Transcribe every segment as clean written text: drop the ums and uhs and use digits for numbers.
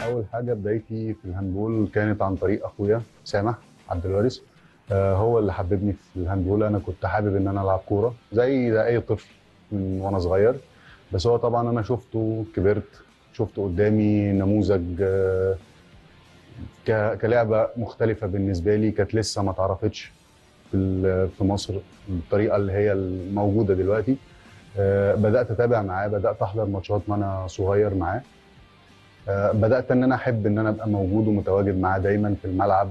اول حاجه بدايتي في الهاندبول كانت عن طريق اخويا سامح عبد الوارث. هو اللي حببني في الهاندبول. انا كنت حابب ان انا العب كوره زي اي طفل من وانا صغير. بس هو طبعا انا شفته كبرت، شفته قدامي نموذج كلعبه مختلفه بالنسبه لي، كانت لسه ما اتعرفتش في مصر بالطريقه اللي هي الموجوده دلوقتي. بدات اتابع معاه، بدات احضر ماتشات وانا صغير معاه. بدات ان انا احب ان انا ابقى موجود ومتواجد معاه دايما في الملعب.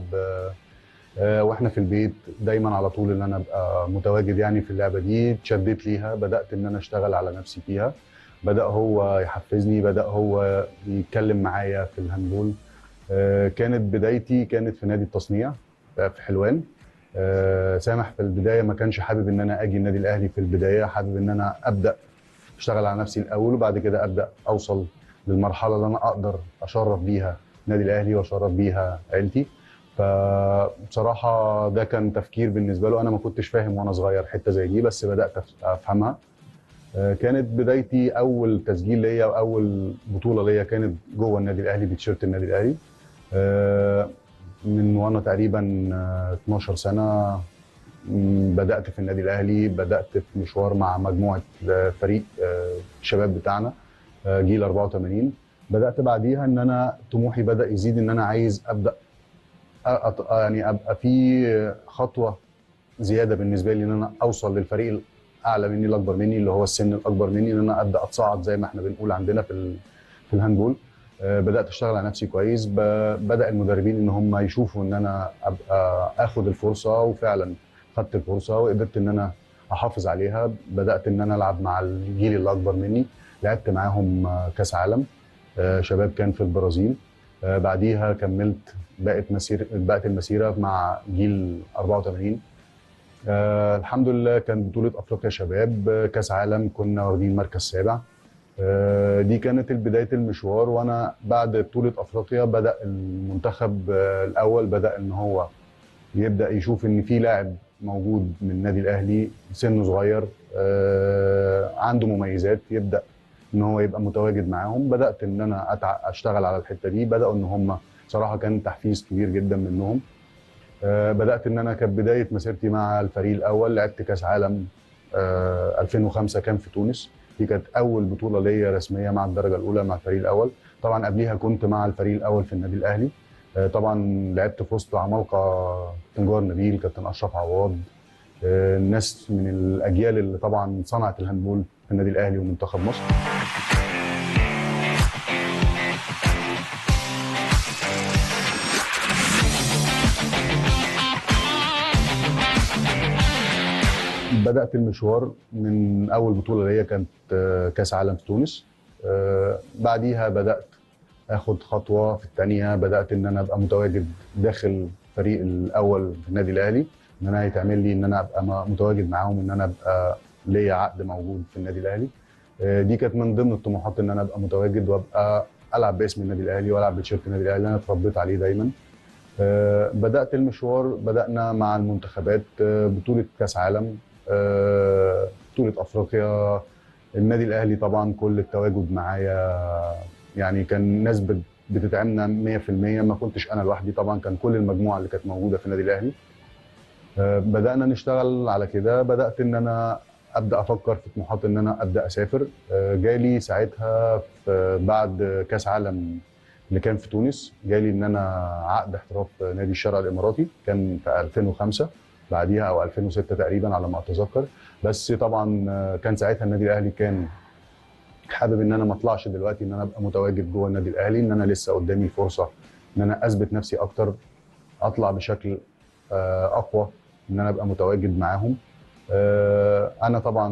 واحنا في البيت دايما على طول ان انا ابقى متواجد يعني في اللعبه دي. اتشدت ليها، بدات ان انا اشتغل على نفسي فيها. بدا هو يحفزني، بدا هو يتكلم معايا في الهاندبول. كانت بدايتي كانت في نادي التصنيع في حلوان. سامح في البدايه ما كانش حابب ان انا اجي النادي الاهلي، في البدايه حابب ان انا ابدا اشتغل على نفسي الاول، وبعد كده ابدا اوصل للمرحله اللي انا اقدر اشرف بيها النادي الاهلي واشرف بيها عيلتي. فبصراحه ده كان تفكير بالنسبه له، انا ما كنتش فاهم وانا صغير حته زي دي، بس بدات افهمها. كانت بدايتي اول تسجيل ليا واول بطوله ليا كانت جوه النادي الاهلي بتيشيرت النادي الاهلي. آه، من وانا تقريبا 12 سنه. بدأت في النادي الأهلي، بدأت في مشوار مع مجموعة فريق الشباب بتاعنا جيل 84. بدأت بعديها إن أنا طموحي بدأ يزيد، إن أنا عايز أبدأ يعني أبقى في خطوة زيادة بالنسبة لي، إن أنا أوصل للفريق الأعلى مني الأكبر مني اللي هو السن الأكبر مني، إن أنا أبدأ أتصاعد زي ما إحنا بنقول عندنا في الهاندبول. بدأت أشتغل على نفسي كويس. بدأ المدربين إن هم يشوفوا إن أنا أبقى آخد الفرصة، وفعلا خدت الفرصة وقدرت إن أنا أحافظ عليها. بدأت إن أنا ألعب مع الجيل اللي أكبر مني، لعبت معاهم كأس عالم شباب كان في البرازيل. بعديها كملت بقت المسيرة مع جيل 84. الحمد لله كان بطولة أفريقيا شباب كأس عالم كنا واخدين مركز سابع. دي كانت بداية المشوار. وأنا بعد بطولة أفريقيا بدأ المنتخب الأول بدأ إن هو يبدأ يشوف إن في لاعب موجود من النادي الأهلي سنه صغير، عنده مميزات، يبدأ إن هو يبقى متواجد معاهم. بدأت إن أنا أشتغل على الحتة دي. بدأوا إن هم صراحة كان تحفيز كبير جدا منهم. بدأت إن أنا كانت بداية مسيرتي مع الفريق الأول. لعبت كأس عالم 2005 كان في تونس. دي كانت أول بطولة ليا رسمية مع الدرجة الأولى مع الفريق الأول. طبعا قبليها كنت مع الفريق الأول في النادي الأهلي. طبعا لعبت في وسط عمالقة، كابتن نبيل، كابتن أشرف عواد، الناس من الأجيال اللي طبعا صنعت الهاندبول في النادي الأهلي ومنتخب مصر. بدأت المشوار من أول بطولة ليا كانت كأس عالم في تونس. بعديها بدأت اخد خطوه في الثانيه، بدات ان انا ابقى متواجد داخل الفريق الاول في النادي الاهلي، ان انا يتعمل لي ان انا ابقى متواجد معاهم، ان انا ابقى ليا عقد موجود في النادي الاهلي. دي كانت من ضمن الطموحات ان انا ابقى متواجد وابقى العب باسم النادي الاهلي والعب بتيشيرت النادي الاهلي اللي انا اتربيت عليه دايما. بدات المشوار، بدانا مع المنتخبات، بطوله كاس عالم، بطوله افريقيا. النادي الاهلي طبعا كل التواجد معايا يعني كان ناس بتدعمنا 100%. ما كنتش انا لوحدي طبعا، كان كل المجموعه اللي كانت موجوده في النادي الاهلي. بدانا نشتغل على كده. بدات ان انا ابدا افكر في طموحات ان انا ابدا اسافر. جالي ساعتها بعد كاس عالم اللي كان في تونس، جالي ان انا عقد احتراف في نادي الشارقه الاماراتي كان في 2005 بعديها او 2006 تقريبا على ما اتذكر. بس طبعا كان ساعتها النادي الاهلي كان حابب ان انا ما اطلعش دلوقتي، ان انا ابقى متواجد جوه النادي الاهلي، ان انا لسه قدامي فرصه ان انا اثبت نفسي اكتر، اطلع بشكل اقوى، ان انا ابقى متواجد معاهم. انا طبعا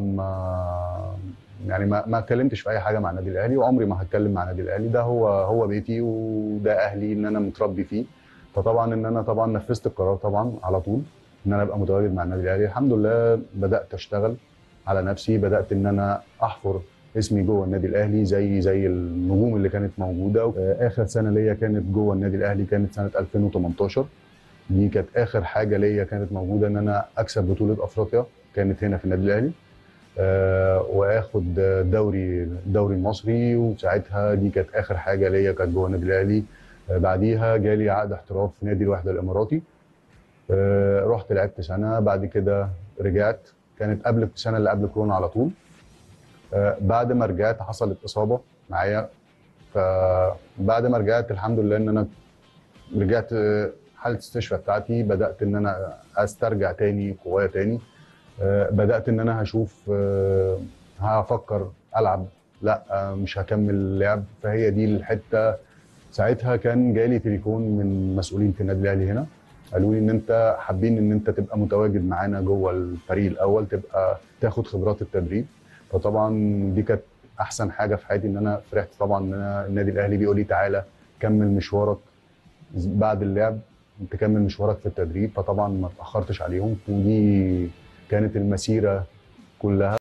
ما اتكلمتش في اي حاجه مع النادي الاهلي، وعمري ما هتكلم مع النادي الاهلي. ده هو بيتي وده اهلي ان انا متربي فيه. فطبعا ان انا طبعا نفذت القرار طبعا على طول ان انا ابقى متواجد مع النادي الاهلي. الحمد لله بدات اشتغل على نفسي، بدات ان انا احفر اسمي جوه النادي الاهلي زي النجوم اللي كانت موجوده. اخر سنه ليا كانت جوه النادي الاهلي كانت سنه 2018. دي كانت اخر حاجه ليا كانت موجوده، ان انا اكسب بطوله افريقيا كانت هنا في النادي الاهلي. واخد الدوري المصري. وساعتها دي كانت اخر حاجه ليا كانت جوه النادي الاهلي. بعديها جالي عقد احتراف في نادي الوحده الاماراتي. رحت لعبت سنه، بعد كده رجعت. كانت قبل السنه اللي قبل كورونا على طول. بعد ما رجعت حصلت اصابه معايا. فبعد ما رجعت الحمد لله ان انا رجعت حاله الاستشفاء بتاعتي، بدات ان انا استرجع تاني قوايا تاني. بدات ان انا هشوف هفكر العب، لا مش هكمل لعب. فهي دي الحته. ساعتها كان جالي تليفون من مسؤولين في النادي الاهلي هنا، قالوا لي ان انت حابين ان انت تبقى متواجد معانا جوه الفريق الاول، تبقى تاخد خبرات التدريب. فطبعا دي كانت احسن حاجه في حياتي، ان انا فرحت طبعا ان انا النادي الاهلي بيقول لي تعالى كمل مشوارك بعد اللعب، تكمل مشوارك في التدريب. فطبعا ما اتاخرتش عليهم، ودي كانت المسيره كلها.